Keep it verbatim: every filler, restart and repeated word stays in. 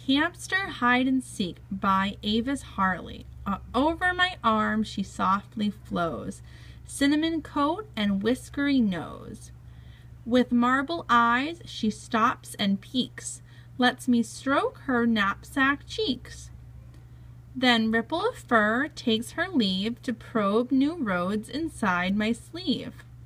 Hamster Hide-and-Seek by Avis Harley. Uh, over my arm she softly flows, cinnamon coat and whiskery nose. With marble eyes she stops and peeks, lets me stroke her knapsack cheeks. Then ripple of fur takes her leave to probe new roads inside my sleeve.